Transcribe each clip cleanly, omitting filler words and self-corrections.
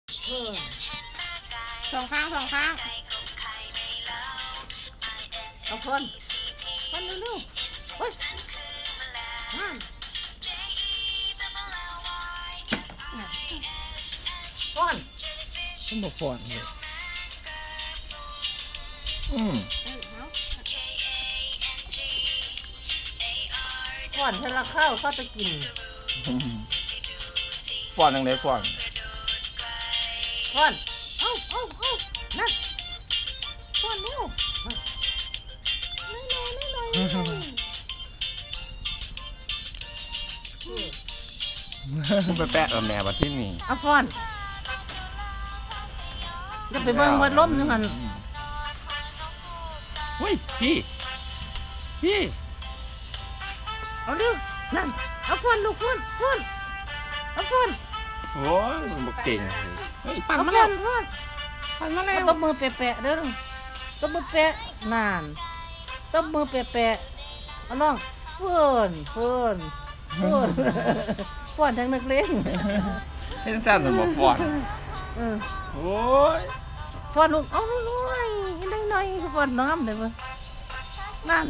สองข้างเอาคนเร็วๆเฮ้ยก้อนฉันบอกฟอนเลยก้อนให้เราเข้าจะกินฟอนยังไงฟอนก้อนเอานั่นก้อนเร็วไปแปะกับแม่มาที่นี่เอาฟอนจะไปเบิ่งวัดล้มนึงมันเฮ้ยพี่เอาเร็วนั่นเอาฟอนลูกฟอนเอาฟอนโอ้ยมันเก่งเฮ้ยปั่นมาแล้วตบมือแปะเด้อตบมือแปะนานตบมือแปะเอาน้องเฟิ่นฟอนทั้งนักเลงเห็นสั้นแต่บอกฟอนโอ้ยฟอนลูกเอาหน่อยหน่อยฟอนน้ำเด้อนั่น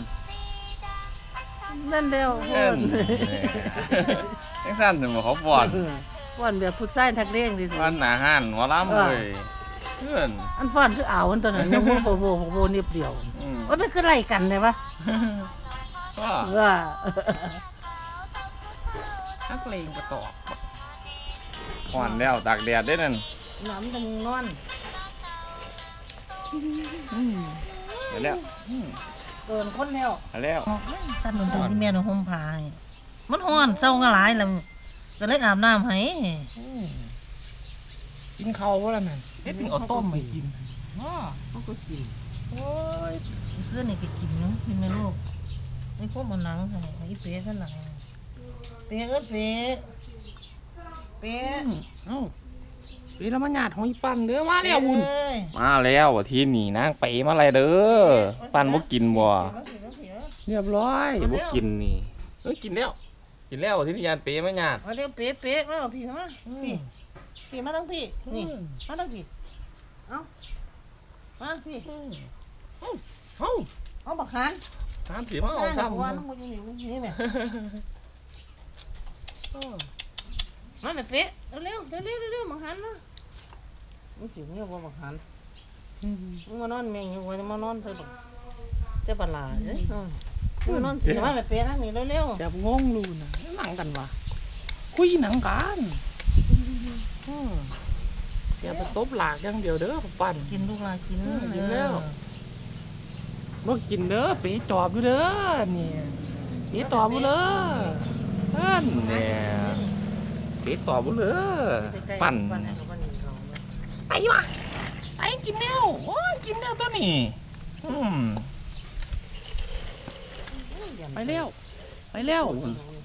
เร็วฟอนเห็นสั้นแต่บอกเขาฟอนแบบผู้ชายทักเลงดิฟอนหนาหันหัวล้ำเลยเพื่อนอันฟอนคืออ่าวอันตัวนั้นยังโบนิบเดียวว่ามันคือไล่กันเลยวะว่านักเลงกระตอกอ่อนแล้วตากแดดได้นั่นน้ำจะนอนเดี๋ยวแล้วเกินคนแล้วตันหนุนที่แม่หนูห่มผ้ามันฮ้อนเศร้าก็หลายแล้วก็เลยอาบน้ำให้กินข้าวว่าอะไรนั่นเด็ดเอาต้มไปกินเขาก็กินโอ้ยเพื่อนนี่ก็กินเนาะกินไหมลูกไอ้พวกมันหนังไอ้เป๊ะก็หนังเป๊ะเป๊ะเแล้วมันหยาดของอีปั่นเด้อมาแล้ววุ่นมาแล้วที่นี่นางไปมาอะไรเด้อปั่นบ่กินบ่เรียบร้อยบ่กินนี่กินแล้วที่นี่ยานเป๊ะมาหยาดมาเร็วเป๊ะมาพี่มาพี่มาตั้งพี่นี่มาตั้งพี่เอามาพี่เอาบักหันผีมาเอาซ้ำนี่แม่มาแม่เป๊ะเร็วบักหันมามันสิเนี่ยว่าบักหันมึงมานอนแม่งยังว่าจะมานอนเธอบักเจ้าปลาเลยมานอนสิมาแม่เป๊ะนั่งนี่เร็วแบบงงลูนะหนังกันวะคุยหนังกันอย่าไปตบหลากอย่างเดียวเด้อปั่นกินลูกหลานกินแล้วบ่กินเด้อเป๊ะจอบอยู่เด้อนี่เป๊ะตอบอยู่เด้อเนี่ยเป๊ะตอบอยู่เด้อปั่นไปมาไปกินแล้วกินแล้วตัวนี้ไปแล้ว